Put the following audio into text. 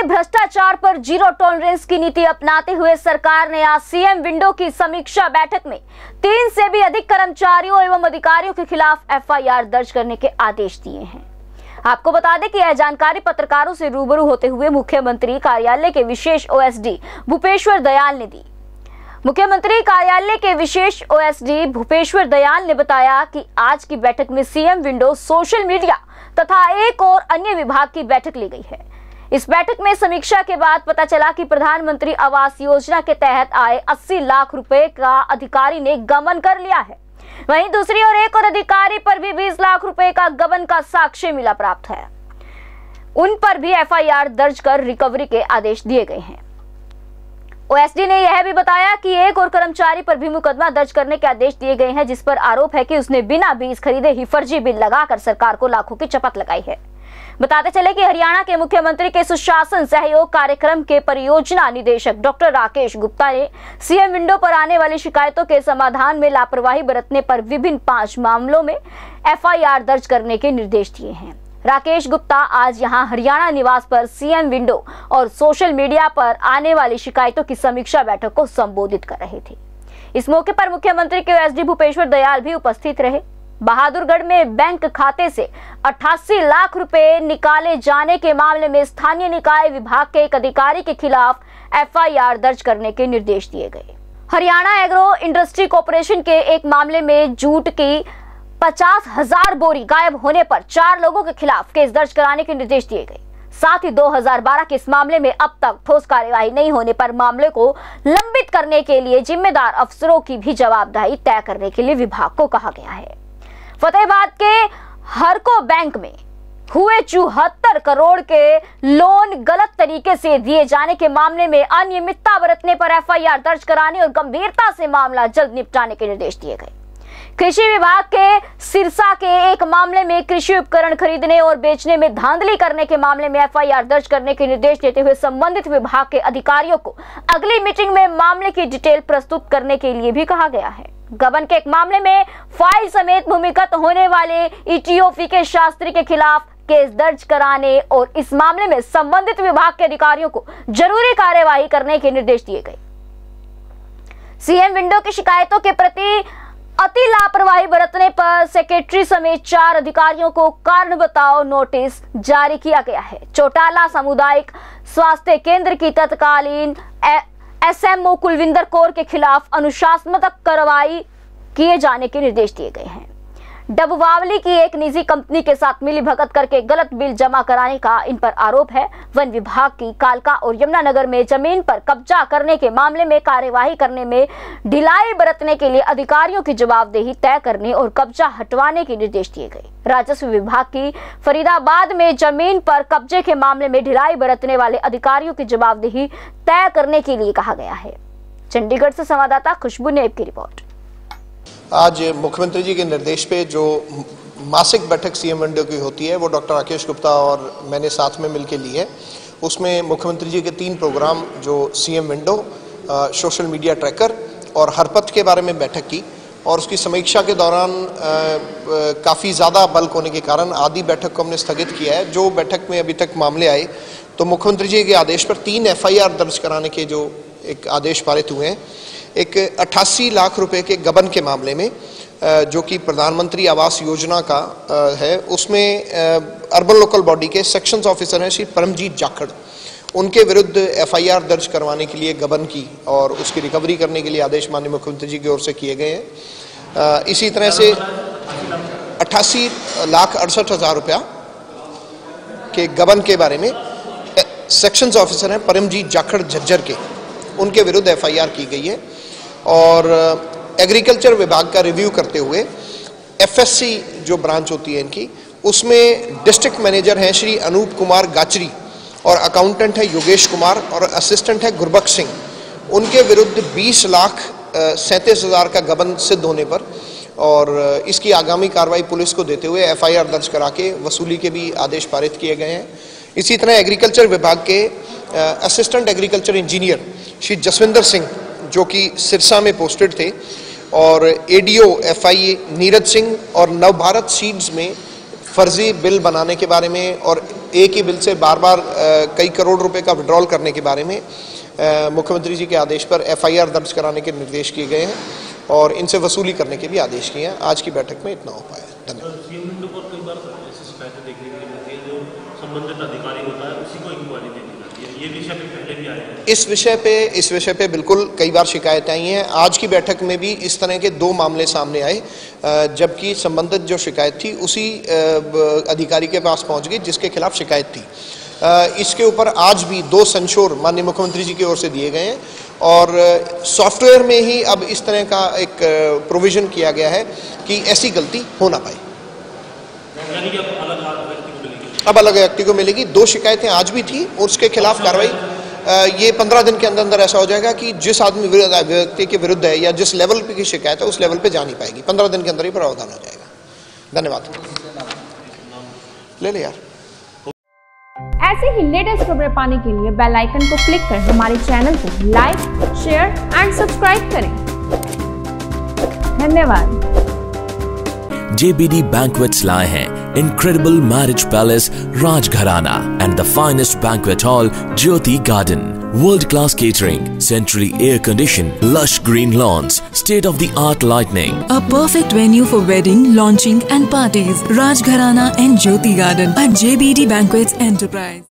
में भ्रष्टाचार पर जीरो टॉलरेंस की नीति अपनाते हुए सरकार ने आज सीएम विंडो की समीक्षा बैठक में 3 से भी अधिक कर्मचारियों एवं अधिकारियों के खिलाफ एफआईआर दर्ज करने के आदेश दिए हैं। आपको बता दें कि यह जानकारी पत्रकारों से रूबरू होते हुए मुख्यमंत्री कार्यालय के विशेष ओएसडी भूपेश्वर दयाल ने दी। मुख्यमंत्री कार्यालय के विशेष ओएसडी भूपेश्वर दयाल ने बताया कि आज की बैठक में सीएम विंडो, सोशल मीडिया तथा एक और अन्य विभाग की बैठक ली गई है। इस बैठक में समीक्षा के बाद पता चला कि प्रधानमंत्री आवास योजना के तहत आए 80 लाख रुपए का अधिकारी ने गबन कर लिया है। वहीं दूसरी ओर एक और अधिकारी पर भी 20 लाख रुपए का गबन का साक्ष्य मिला प्राप्त है। उन पर भी एफआईआर दर्ज कर रिकवरी के आदेश दिए गए हैं। ओएसडी ने यह भी बताया कि एक और कर्मचारी पर भी मुकदमा दर्ज करने के आदेश दिए गए हैं, जिस पर आरोप है कि उसने बिना बीज खरीदे ही फर्जी बिल लगाकर सरकार को लाखों की चपत लगाई है। बताते चले कि हरियाणा के मुख्यमंत्री के सुशासन सहयोग कार्यक्रम के परियोजना निदेशक डॉक्टर राकेश गुप्ता ने सीएम विंडो पर आने वाली शिकायतों के समाधान में लापरवाही बरतने पर विभिन्न 5 मामलों में एफआईआर दर्ज करने के निर्देश दिए हैं। राकेश गुप्ता आज यहां हरियाणा निवास पर सीएम विंडो और सोशल मीडिया पर आने वाली शिकायतों की समीक्षा बैठक को संबोधित कर रहे थे। इस मौके पर मुख्यमंत्री के ओएसडी भूपेश्वर दयाल भी उपस्थित रहे। बहादुरगढ़ में बैंक खाते से 88 लाख रुपए निकाले जाने के मामले में स्थानीय निकाय विभाग के एक अधिकारी के खिलाफ एफआईआर दर्ज करने के निर्देश दिए गए। हरियाणा एग्रो इंडस्ट्री कॉर्पोरेशन के एक मामले में जूट की 50,000 बोरी गायब होने पर 4 लोगों के खिलाफ केस दर्ज कराने के निर्देश दिए गए। साथ ही 2012 के इस मामले में अब तक ठोस कार्यवाही नहीं होने पर मामले को लंबित करने के लिए जिम्मेदार अफसरों की भी जवाबदेही तय करने के लिए विभाग को कहा गया है। फतेहाबाद के हरको बैंक में हुए 74 करोड़ के लोन गलत तरीके से दिए जाने के मामले में अनियमितता बरतने पर एफआईआर दर्ज कराने और गंभीरता से मामला जल्द निपटाने के निर्देश दिए गए। कृषि विभाग के सिरसा के एक मामले में कृषि उपकरण खरीदने और बेचने में धांधली करने के मामले में एफआईआर दर्ज करने के निर्देश देते हुए संबंधित विभाग के अधिकारियों को अगली मीटिंग में मामले की डिटेल प्रस्तुत करने के लिए भी कहा गया है। गबन के एक मामले में फाइल समेत भूमिगत होने वाले ईटीओ के शास्त्री के खिलाफ केस दर्ज कराने और इस मामले में संबंधित विभाग के अधिकारियों को जरूरी कार्यवाही करने के निर्देश दिए गए। सीएम विंडो की शिकायतों के प्रति अति लापरवाही बरतने पर सेक्रेटरी समेत 4 अधिकारियों को कारण बताओ नोटिस जारी किया गया है। चौटाला सामुदायिक स्वास्थ्य केंद्र की तत्कालीन एसएमओ कुलविंदर कौर के खिलाफ अनुशासनात्मक कार्रवाई किए जाने के निर्देश दिए गए हैं। डबवावली की एक निजी कंपनी के साथ मिलीभगत करके गलत बिल जमा कराने का इन पर आरोप है। वन विभाग की कालका और यमुनानगर में जमीन पर कब्जा करने के मामले में कार्यवाही करने में ढिलाई बरतने के लिए अधिकारियों की जवाबदेही तय करने और कब्जा हटवाने के निर्देश दिए गए। राजस्व विभाग की फरीदाबाद में जमीन पर कब्जे के मामले में ढिलाई बरतने वाले अधिकारियों की जवाबदेही तय करने के लिए कहा गया है। चंडीगढ़ से संवाददाता खुशबू नेब की रिपोर्ट। आज मुख्यमंत्री जी के निर्देश पे जो मासिक बैठक सीएम विंडो की होती है वो डॉक्टर राकेश गुप्ता और मैंने साथ में मिलकर ली है। उसमें मुख्यमंत्री जी के 3 प्रोग्राम जो CM window, social media tracker और हरपथ के बारे में बैठक की और उसकी समीक्षा के दौरान काफ़ी ज़्यादा बल्क होने के कारण आधी बैठक को हमने स्थगित किया है। जो बैठक में अभी तक मामले आए तो मुख्यमंत्री जी के आदेश पर 3 एफआईआर दर्ज कराने के जो एक आदेश पारित हुए हैं। एक 88 लाख रुपए के गबन के मामले में जो कि प्रधानमंत्री आवास योजना का है, उसमें अर्बन लोकल बॉडी के सेक्शंस ऑफिसर हैं श्री परमजीत जाखड़, उनके विरुद्ध एफआईआर दर्ज करवाने के लिए गबन की और उसकी रिकवरी करने के लिए आदेश माननीय मुख्यमंत्री जी की ओर से किए गए हैं। इसी तरह से 88,68,000 रुपया के गबन के बारे में सेक्शंस ऑफिसर हैं परमजीत जाखड़ झज्जर के, उनके विरुद्ध एफआईआर की गई है। और एग्रीकल्चर विभाग का रिव्यू करते हुए एफएससी जो ब्रांच होती है इनकी, उसमें डिस्ट्रिक्ट मैनेजर हैं श्री अनूप कुमार गाचरी और अकाउंटेंट है योगेश कुमार और असिस्टेंट है गुरबख्श सिंह, उनके विरुद्ध 20,37,000 का गबन सिद्ध होने पर और इसकी आगामी कार्रवाई पुलिस को देते हुए एफआईआर दर्ज करा के वसूली के भी आदेश पारित किए गए हैं। इसी तरह एग्रीकल्चर विभाग के assistant agriculture engineer Shri Jasvinder Singh जो कि सिरसा में पोस्टेड थे और एडीओ एफआईए नीरज सिंह और नवभारत सीड्स में फर्जी बिल बनाने के बारे में और एक ही बिल से बार बार कई करोड़ रुपए का विड्रॉल करने के बारे में मुख्यमंत्री जी के आदेश पर FIR दर्ज कराने के निर्देश किए गए हैं और इनसे वसूली करने के भी आदेश किए हैं। आज की बैठक में इतना हो पाया। धन्यवाद। संबंधित अधिकारी होता है उसी को इंक्वायरी देनी जाती है, ये विषय पे पहले भी आए हैं। इस विषय पे बिल्कुल कई बार शिकायतें आई हैं। आज की बैठक में भी इस तरह के 2 मामले सामने आए, जबकि संबंधित जो शिकायत थी उसी अधिकारी के पास पहुंच गई जिसके खिलाफ शिकायत थी। इसके ऊपर आज भी 2 संशोधन माननीय मुख्यमंत्री जी की ओर से दिए गए हैं और सॉफ्टवेयर में ही अब इस तरह का एक प्रोविजन किया गया है कि ऐसी गलती हो ना पाए। यानी कि अब अलग व्यक्ति को मिलेगी। 2 शिकायतें आज भी थी और उसके खिलाफ कार्रवाई ये 15 दिन के अंदर ऐसा हो जाएगा कि जिस आदमी व्यक्ति के विरुद्ध है या जिस लेवल पे की शिकायत है उस लेवल पे जा नहीं पाएगी। 15 दिन के अंदर ही प्रावधान हो जाएगा। धन्यवाद। ले ले यार। ऐसे ही लेटेस्ट खबरें पाने के लिए बेल आइकन को क्लिक कर हमारे चैनल को लाइक, शेयर एंड सब्सक्राइब करें। धन्यवाद। JBD Banquets लाए हैं incredible marriage palace Rajgharana and the finest banquet hall Jyoti Garden. World-class catering, centrally air-conditioned, lush green lawns, state-of-the-art lighting. A perfect venue for wedding, launching and parties. Rajgharana and Jyoti Garden at JBD Banquets Enterprise.